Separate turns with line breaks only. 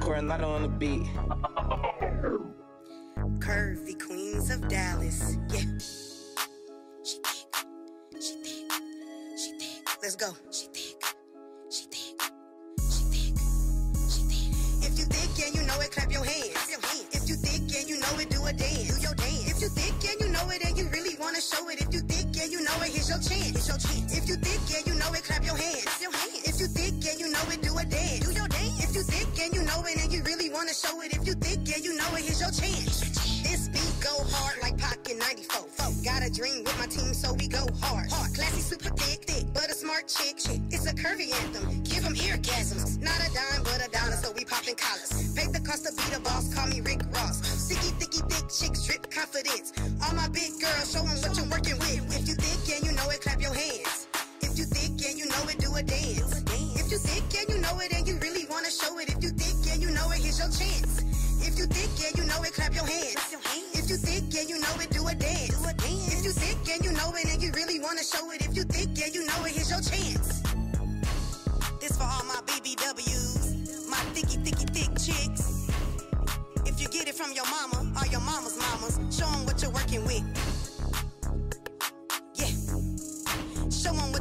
Coronado on the beat.
Curvy Queenz of Dallas. Yeah. She thick. She thick. She thick. Let's go. She thick. She thick. She thick. She thick. If you thick and you know it, clap your hands. If you thick and you know it, do a dance. Do your dance. If you thick and you know it and you really wanna show it. If you thick and you know it, here's your chance. Here's your chance. If you thick and you know it, clap your hands. If you thick and you know it, do a dance. Do your dance. If you thick and you know it and you really wanna show it. If you thick and you know it, here's your chance. This beat go hard like Pocket 94. Got a dream with my team, so we go hard. Classy, super thick, but a smart chick. It's a Curvy Anthem. Give them orgasms. Not a dime, but a dollar, so we poppin' collars. Pay the cost to be the boss, call me Rick Ross. Sticky, thicky, thick chicks, drip confidence. All my big girls, show them what you're working with. If you thick and you know it, clap your hands. If you thick and you know it, do a dance. If you thick and you know it and you really wanna show it. If you thick and you know it, here's your chance. If you thick and you know it, clap your hands. If you thick and you know it, do a dance. If you thick and you know it and you really wanna show it. If you thick and you know it, here's your chance. This for all my BBWs, my thicky, thicky, thick chicks. If you get it from your mama or your mama's mamas, show them what you're working with. Yeah, show them